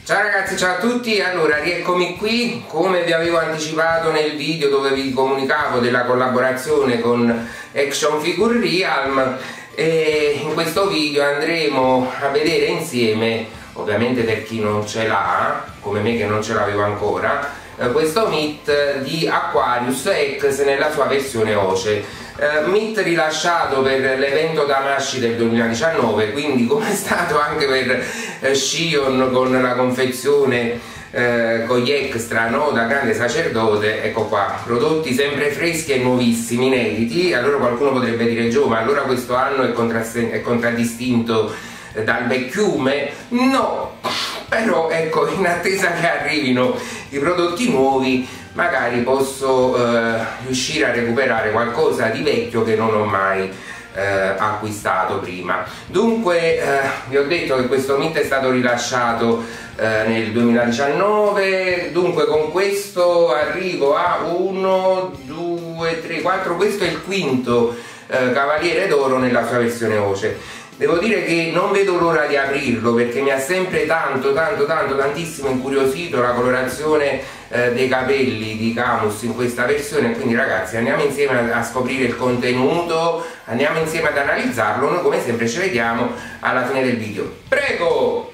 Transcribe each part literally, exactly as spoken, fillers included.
Ciao ragazzi, ciao a tutti. Allora, rieccomi qui. Come vi avevo anticipato nel video dove vi comunicavo della collaborazione con Action Figure Realm, e in questo video andremo a vedere insieme, ovviamente per chi non ce l'ha, come me che non ce l'avevo ancora, eh, questo Meet di Aquarius X nella sua versione Oce. Uh, Meet rilasciato per l'evento Damashi del duemiladiciannove, quindi come è stato anche per uh, Shion con la confezione uh, con gli extra, no? Da grande sacerdote. Ecco qua, prodotti sempre freschi e nuovissimi, inediti. Allora qualcuno potrebbe dire: Gio, ma allora questo anno è, è contraddistinto dal vecchiume? No, però ecco, in attesa che arrivino i prodotti nuovi magari posso eh, riuscire a recuperare qualcosa di vecchio che non ho mai eh, acquistato prima. Dunque eh, vi ho detto che questo Meet è stato rilasciato eh, nel duemiladiciannove, dunque con questo arrivo a uno, due, tre, quattro, questo è il quinto eh, Cavaliere d'Oro nella sua versione Oce. Devo dire che non vedo l'ora di aprirlo perché mi ha sempre tanto, tanto, tanto, tantissimo incuriosito la colorazione eh, dei capelli di Camus in questa versione. Quindi ragazzi, andiamo insieme a, a scoprire il contenuto, andiamo insieme ad analizzarlo. Noi come sempre ci vediamo alla fine del video. Prego!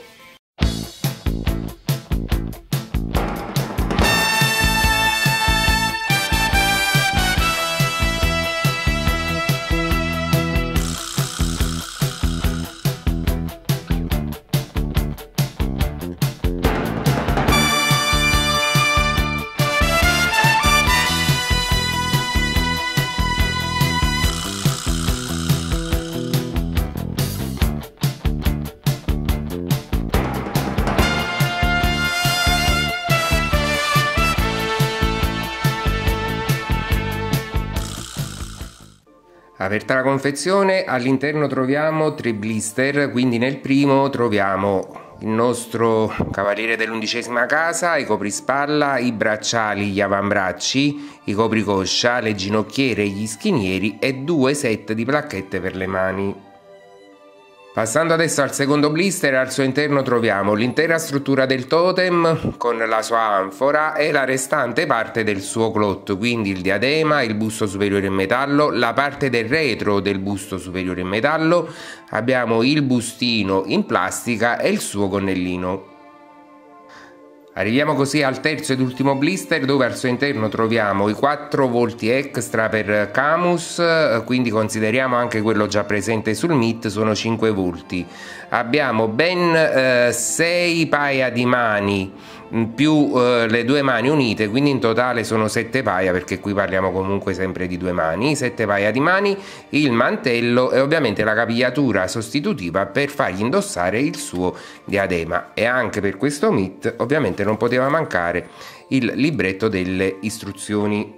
Aperta la confezione, all'interno troviamo tre blister, quindi nel primo troviamo il nostro Cavaliere dell'undicesima casa, i coprispalla, i bracciali, gli avambracci, i copricoscia, le ginocchiere, gli schinieri e due set di placchette per le mani. Passando adesso al secondo blister, al suo interno troviamo l'intera struttura del totem con la sua anfora e la restante parte del suo clot, quindi il diadema, il busto superiore in metallo, la parte del retro del busto superiore in metallo, abbiamo il bustino in plastica e il suo gonnellino. Arriviamo così al terzo ed ultimo blister, dove al suo interno troviamo i quattro volti extra per Camus, quindi consideriamo anche quello già presente sul Meet, sono cinque volti. Abbiamo ben eh, sei paia di mani più eh, le due mani unite, quindi in totale sono sette paia, perché qui parliamo comunque sempre di due mani, sette paia di mani, il mantello e ovviamente la capigliatura sostitutiva per fargli indossare il suo diadema. E anche per questo Meet ovviamente non poteva mancare il libretto delle istruzioni.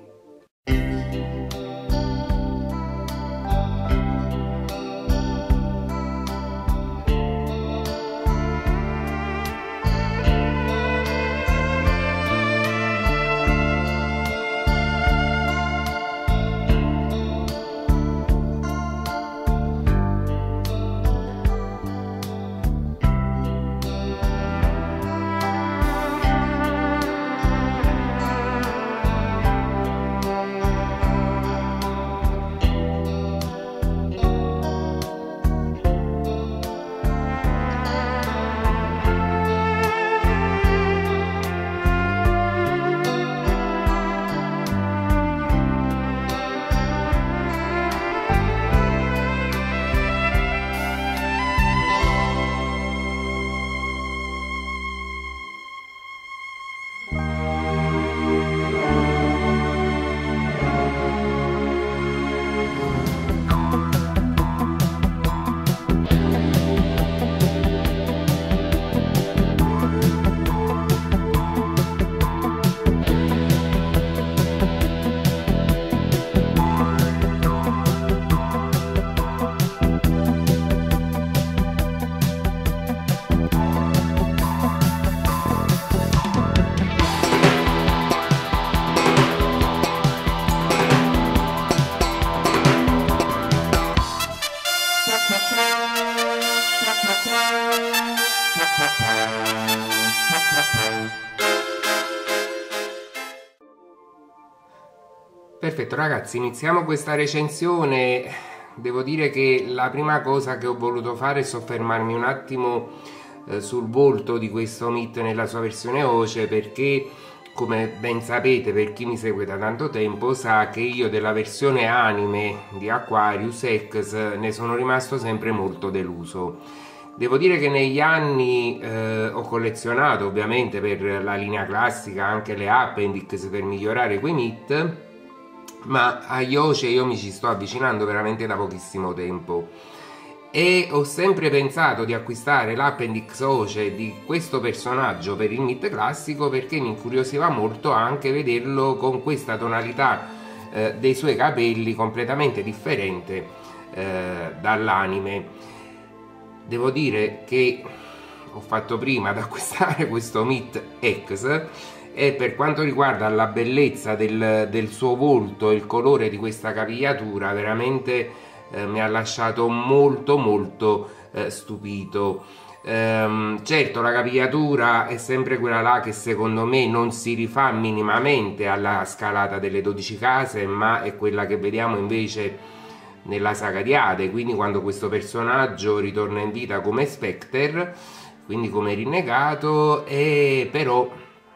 Perfetto ragazzi, iniziamo questa recensione. Devo dire che la prima cosa che ho voluto fare è soffermarmi un attimo eh, sul volto di questo Meet nella sua versione Oce, perché come ben sapete, per chi mi segue da tanto tempo sa che io della versione anime di Aquarius X ne sono rimasto sempre molto deluso. Devo dire che negli anni eh, ho collezionato ovviamente per la linea classica anche le appendix per migliorare quei Meet, ma agli Oce io mi ci sto avvicinando veramente da pochissimo tempo e ho sempre pensato di acquistare l'appendix Oce di questo personaggio per il Meet classico, perché mi incuriosiva molto anche vederlo con questa tonalità eh, dei suoi capelli completamente differente eh, dall'anime. Devo dire che ho fatto prima ad acquistare questo Meet X e per quanto riguarda la bellezza del, del suo volto e il colore di questa capigliatura veramente eh, mi ha lasciato molto molto eh, stupito. Ehm, certo, la capigliatura è sempre quella là che secondo me non si rifà minimamente alla scalata delle dodici case, ma è quella che vediamo invece nella saga di Ade, quindi quando questo personaggio ritorna in vita come Spectre, quindi come rinnegato, e però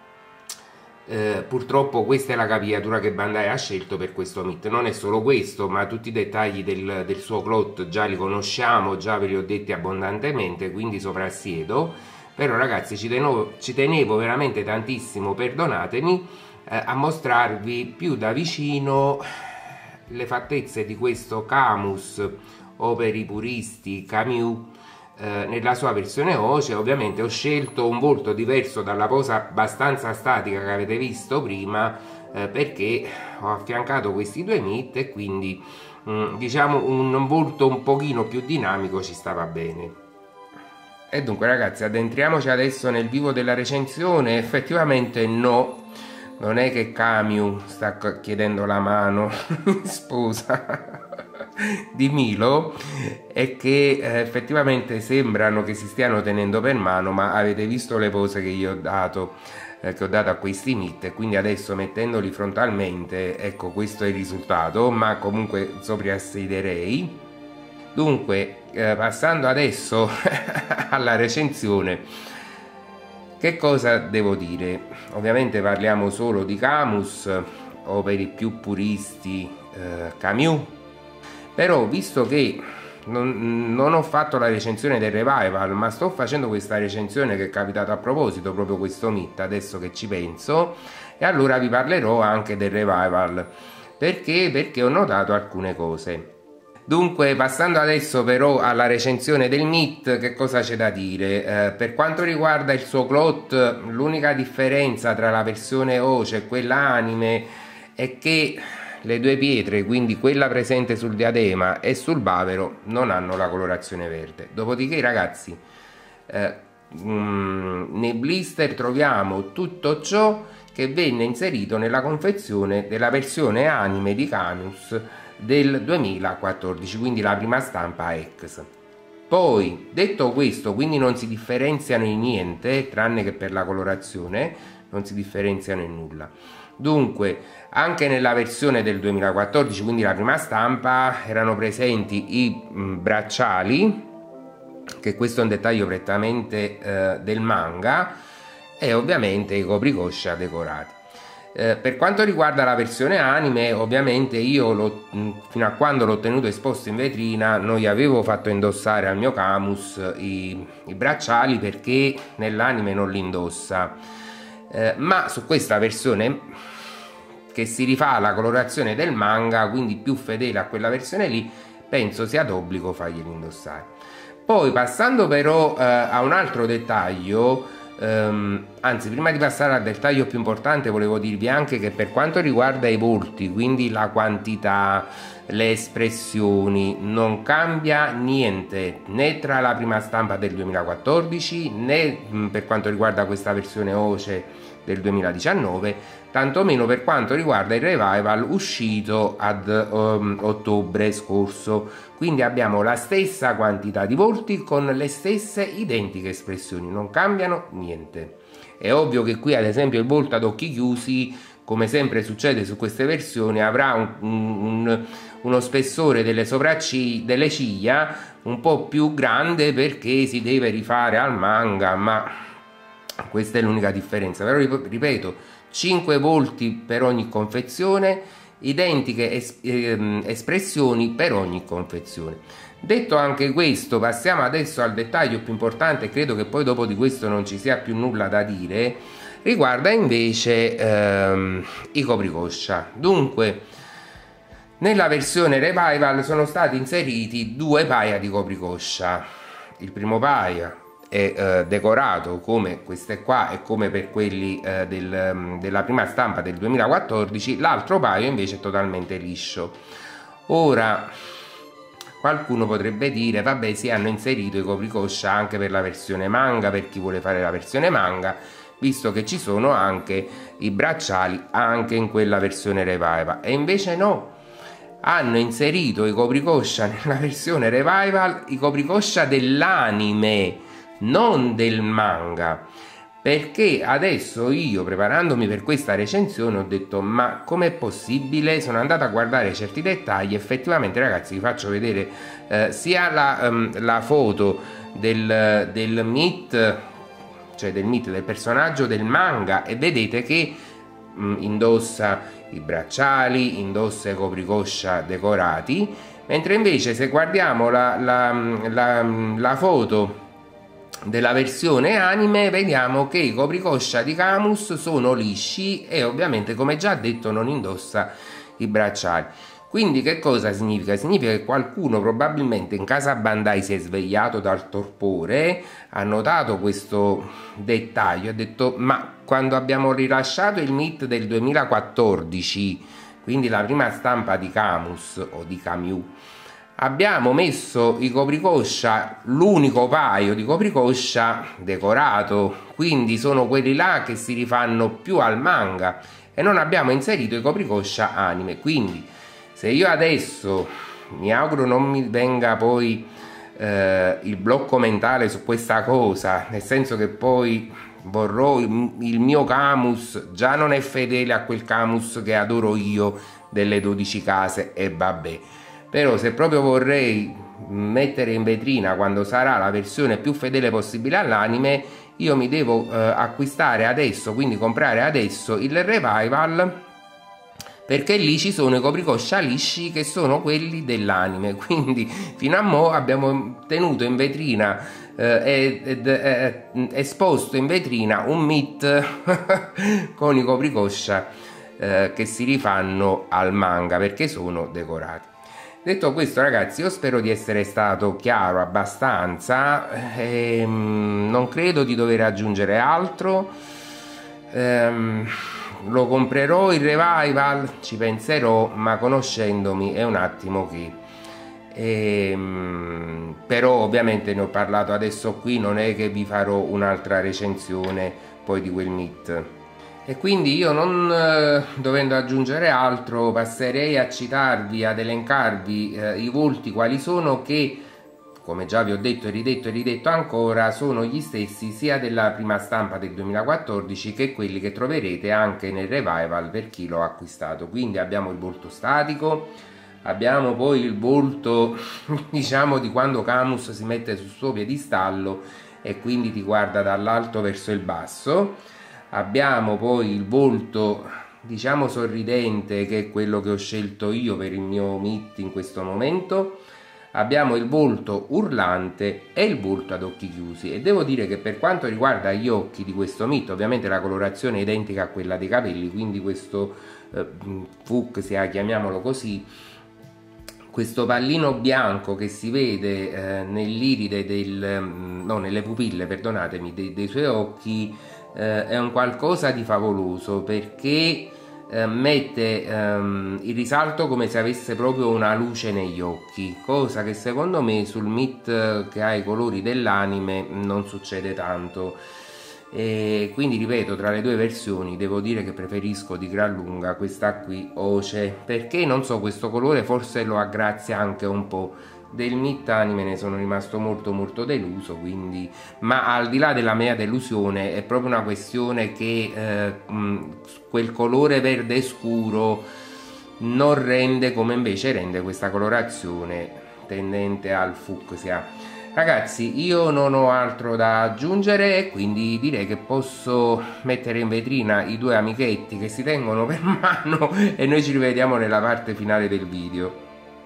Eh, purtroppo questa è la capigliatura che Bandai ha scelto per questo Meet. Non è solo questo, ma tutti i dettagli del, del suo cloth già li conosciamo, già ve li ho detti abbondantemente, quindi soprassiedo. Però ragazzi ci tenevo, ci tenevo veramente tantissimo, perdonatemi, eh, a mostrarvi più da vicino le fattezze di questo Camus, o per i puristi Camus, Eh, nella sua versione Oce. Ovviamente ho scelto un volto diverso dalla posa abbastanza statica che avete visto prima, eh, perché ho affiancato questi due Meet e quindi mh, diciamo un volto un pochino più dinamico ci stava bene. E dunque ragazzi, addentriamoci adesso nel vivo della recensione. Effettivamente no, non è che Camus sta chiedendo la mano in sposa di Milo, è che eh, effettivamente sembrano che si stiano tenendo per mano, ma avete visto le pose che io ho dato eh, che ho dato a questi Meet, e quindi adesso mettendoli frontalmente, ecco, questo è il risultato, ma comunque soprassiderei. Dunque eh, passando adesso alla recensione, che cosa devo dire? Ovviamente parliamo solo di Camus, o per i più puristi eh, Camus. Però visto che non, non ho fatto la recensione del Revival, ma sto facendo questa recensione che è capitata a proposito proprio questo Meet, adesso che ci penso, e allora vi parlerò anche del Revival. Perché? Perché ho notato alcune cose. Dunque, passando adesso però alla recensione del Meet, che cosa c'è da dire? Eh, per quanto riguarda il suo cloth, l'unica differenza tra la versione Oce e quella anime è che le due pietre, quindi quella presente sul diadema e sul bavero, non hanno la colorazione verde. Dopodiché ragazzi, eh, mh, nei blister troviamo tutto ciò che venne inserito nella confezione della versione anime di Camus del duemilaquattordici, quindi la prima stampa X. Poi, detto questo, quindi non si differenziano in niente, tranne che per la colorazione, non si differenziano in nulla. Dunque, anche nella versione del duemilaquattordici, quindi la prima stampa, erano presenti i mh, bracciali, che questo è un dettaglio prettamente eh, del manga, e ovviamente i copricoscia decorati. Eh, per quanto riguarda la versione anime, ovviamente io lo, mh, fino a quando l'ho tenuto esposto in vetrina non gli avevo fatto indossare al mio Camus i, i bracciali, perché nell'anime non li indossa. Eh, ma su questa versione, che si rifà alla colorazione del manga, quindi più fedele a quella versione lì, penso sia d'obbligo farglieli indossare. Poi passando però eh, a un altro dettaglio, ehm, anzi prima di passare al dettaglio più importante volevo dirvi anche che per quanto riguarda i volti, quindi la quantità, le espressioni, non cambia niente né tra la prima stampa del duemilaquattordici né mh, per quanto riguarda questa versione Oce del duemiladiciannove, tantomeno per quanto riguarda il revival uscito ad um, ottobre scorso. Quindi abbiamo la stessa quantità di volti con le stesse identiche espressioni, non cambiano niente. È ovvio che qui ad esempio il volto ad occhi chiusi, come sempre succede su queste versioni, avrà un, un, uno spessore delle sopracciglia, delle ciglia un po' più grande perché si deve rifare al manga, ma questa è l'unica differenza. Però ripeto, cinque volti per ogni confezione, identiche es eh, espressioni per ogni confezione. Detto anche questo, passiamo adesso al dettaglio più importante, e credo che poi dopo di questo non ci sia più nulla da dire. Riguarda invece ehm, i copricoscia. Dunque, nella versione revival sono stati inseriti due paia di copricoscia. Il primo paia è eh, decorato come queste qua e come per quelli eh, del, della prima stampa del duemilaquattordici, l'altro paio invece è totalmente liscio. Ora qualcuno potrebbe dire vabbè, si hanno inserito i copricoscia anche per la versione manga, per chi vuole fare la versione manga, visto che ci sono anche i bracciali anche in quella versione revival. E invece no, hanno inserito i copricoscia nella versione revival, i copricoscia dell'anime, non del manga, perché adesso io, preparandomi per questa recensione, ho detto ma com'è possibile? Sono andato a guardare certi dettagli. Effettivamente, ragazzi, vi faccio vedere eh, sia la, um, la foto del, del meet, cioè del meet del personaggio del manga, e vedete che mh, indossa i bracciali, indossa i copricoscia decorati, mentre invece se guardiamo la, la, la, la foto della versione anime vediamo che i copricoscia di Camus sono lisci e ovviamente, come già detto, non indossa i bracciali. Quindi che cosa significa? Significa che qualcuno probabilmente in casa Bandai si è svegliato dal torpore, ha notato questo dettaglio, ha detto ma quando abbiamo rilasciato il meet del duemilaquattordici, quindi la prima stampa di Camus o di Camus, abbiamo messo i copricoscia, l'unico paio di copricoscia decorato, quindi sono quelli là che si rifanno più al manga, e non abbiamo inserito i copricoscia anime. Quindi se io adesso, mi auguro non mi venga poi eh, il blocco mentale su questa cosa, nel senso che poi vorrò il, il mio Camus già non è fedele a quel Camus che adoro io delle dodici case, e vabbè. Però se proprio vorrei mettere in vetrina quando sarà la versione più fedele possibile all'anime, io mi devo eh, acquistare adesso, quindi comprare adesso il revival, perché lì ci sono i copricoscia lisci che sono quelli dell'anime. Quindi fino a mo' abbiamo tenuto in vetrina eh, ed eh, esposto in vetrina un meet con i copricoscia eh, che si rifanno al manga perché sono decorati. Detto questo, ragazzi, io spero di essere stato chiaro abbastanza, ehm, non credo di dover aggiungere altro. ehm, lo comprerò il revival, ci penserò, ma conoscendomi è un attimo che ehm, però ovviamente ne ho parlato adesso qui, non è che vi farò un'altra recensione poi di quel meet. E quindi io, non eh, dovendo aggiungere altro, passerei a citarvi, ad elencarvi eh, i volti quali sono, che come già vi ho detto e ridetto e ridetto ancora, sono gli stessi sia della prima stampa del duemilaquattordici che quelli che troverete anche nel revival per chi l'ho acquistato. Quindi abbiamo il volto statico, abbiamo poi il volto diciamo di quando Camus si mette sul suo piedistallo e quindi ti guarda dall'alto verso il basso. Abbiamo poi il volto diciamo sorridente, che è quello che ho scelto io per il mio meet in questo momento. Abbiamo il volto urlante e il volto ad occhi chiusi, e devo dire che per quanto riguarda gli occhi di questo meet, ovviamente la colorazione è identica a quella dei capelli, quindi questo eh, fucsia, chiamiamolo così, questo pallino bianco che si vede eh, nell'iride del no, nelle pupille, perdonatemi, dei, dei suoi occhi, eh, è un qualcosa di favoloso, perché eh, mette ehm, il risalto come se avesse proprio una luce negli occhi, cosa che secondo me sul meet che ha i colori dell'anime non succede tanto. e quindi ripeto, tra le due versioni devo dire che preferisco di gran lunga questa qui Oce, perché non so, questo colore forse lo aggrazia anche un po'. Del Meet Anime ne sono rimasto molto molto deluso, quindi, ma al di là della mia delusione è proprio una questione che eh, mh, quel colore verde scuro non rende come invece rende questa colorazione tendente al fucsia. Ragazzi, io non ho altro da aggiungere e quindi direi che posso mettere in vetrina i due amichetti che si tengono per mano e noi ci rivediamo nella parte finale del video.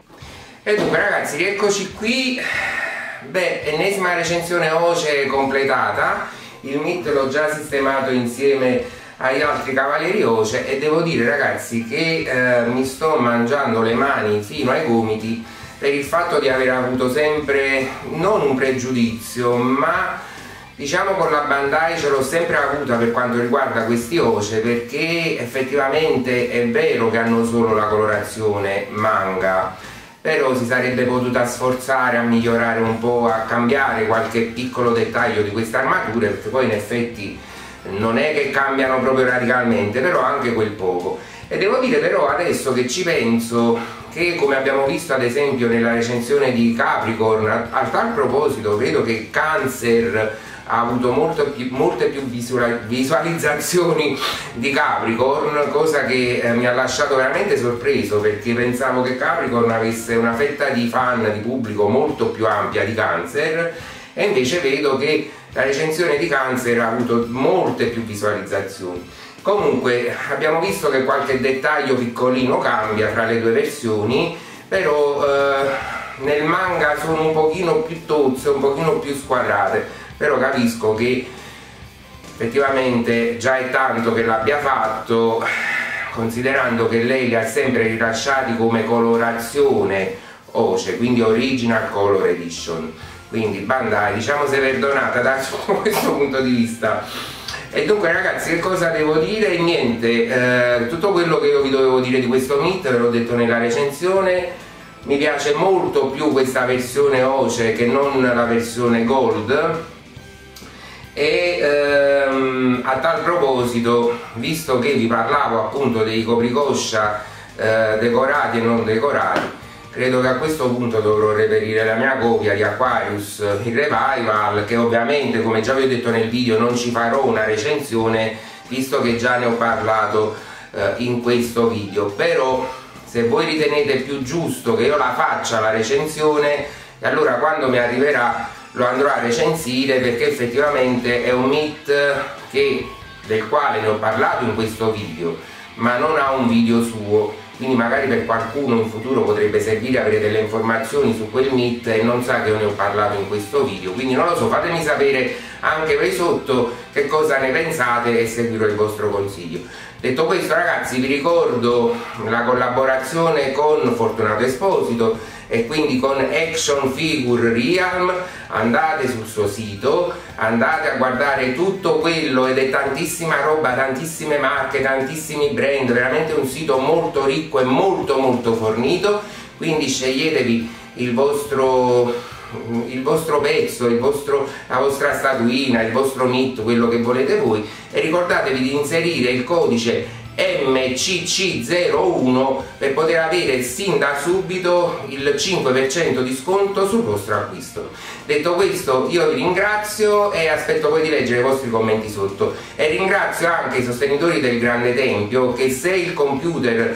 E dunque ragazzi, rieccoci qui. Beh, ennesima recensione Oce completata. Il Meet l'ho già sistemato insieme agli altri cavalieri Oce e devo dire ragazzi che eh, mi sto mangiando le mani fino ai gomiti per il fatto di aver avuto sempre non un pregiudizio, ma diciamo con la Bandai ce l'ho sempre avuta per quanto riguarda questi Oce, perché effettivamente è vero che hanno solo la colorazione manga, però si sarebbe potuta sforzare a migliorare un po', a cambiare qualche piccolo dettaglio di queste armature, perché poi in effetti non è che cambiano proprio radicalmente, però anche quel poco. E devo dire però adesso che ci penso che, come abbiamo visto ad esempio nella recensione di Capricorn, a, a tal proposito vedo che Cancer ha avuto molto più, molte più visualizzazioni di Capricorn, cosa che eh, mi ha lasciato veramente sorpreso, perché pensavo che Capricorn avesse una fetta di fan, di pubblico molto più ampia di Cancer, e invece vedo che la recensione di Cancer ha avuto molte più visualizzazioni. Comunque abbiamo visto che qualche dettaglio piccolino cambia tra le due versioni, però eh, nel manga sono un pochino più tozze, un pochino più squadrate, però capisco che effettivamente già è tanto che l'abbia fatto, considerando che lei li ha sempre rilasciati come colorazione Oce, quindi Original Color Edition, quindi Bandai diciamo si è perdonata da questo punto di vista. E dunque ragazzi, che cosa devo dire? Niente, eh, tutto quello che io vi dovevo dire di questo Meet ve l'ho detto nella recensione. Mi piace molto più questa versione Oce che non la versione Gold, e ehm, a tal proposito, visto che vi parlavo appunto dei copricoscia eh, decorati e non decorati, credo che a questo punto dovrò reperire la mia copia di Aquarius in Revival, che ovviamente, come già vi ho detto nel video, non ci farò una recensione visto che già ne ho parlato eh, in questo video. Però se voi ritenete più giusto che io la faccia la recensione, allora quando mi arriverà lo andrò a recensire, perché effettivamente è un Meet che, del quale ne ho parlato in questo video, ma non ha un video suo, quindi magari per qualcuno in futuro potrebbe servire avere delle informazioni su quel Meet e non sa che io ne ho parlato in questo video. Quindi non lo so, fatemi sapere anche voi sotto che cosa ne pensate e seguirò il vostro consiglio. Detto questo ragazzi, vi ricordo la collaborazione con Fortunato Esposito e quindi con Action Figure Realm. Andate sul suo sito, andate a guardare tutto quello, ed è tantissima roba, tantissime marche, tantissimi brand, veramente un sito molto ricco e molto molto fornito, quindi sceglietevi il vostro, il vostro pezzo, il vostro, la vostra statuina, il vostro Meet, quello che volete voi, e ricordatevi di inserire il codice M C C zero uno per poter avere sin da subito il cinque per cento di sconto sul vostro acquisto. Detto questo, io vi ringrazio e aspetto poi di leggere i vostri commenti sotto, e ringrazio anche i sostenitori del Grande Tempio, che se il computer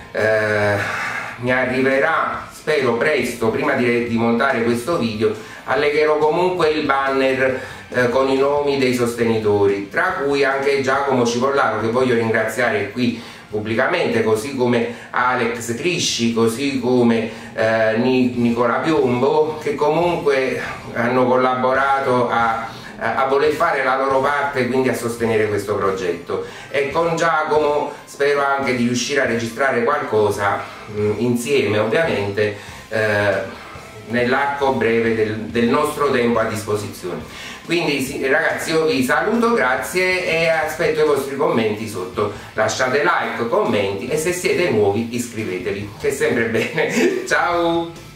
eh, mi arriverà, spero presto, prima di, di montare questo video, allegherò comunque il banner eh, con i nomi dei sostenitori, tra cui anche Giacomo Cipollaro, che voglio ringraziare qui pubblicamente, così come Alex Crisci, così come eh, Nicola Piombo, che comunque hanno collaborato a, a voler fare la loro parte, quindi a sostenere questo progetto. E con Giacomo spero anche di riuscire a registrare qualcosa mh, insieme, ovviamente, eh, nell'arco breve del, del nostro tempo a disposizione. Quindi sì, ragazzi, io vi saluto, grazie, e aspetto i vostri commenti sotto. Lasciate like, commenti, e se siete nuovi iscrivetevi, che è sempre bene. Ciao!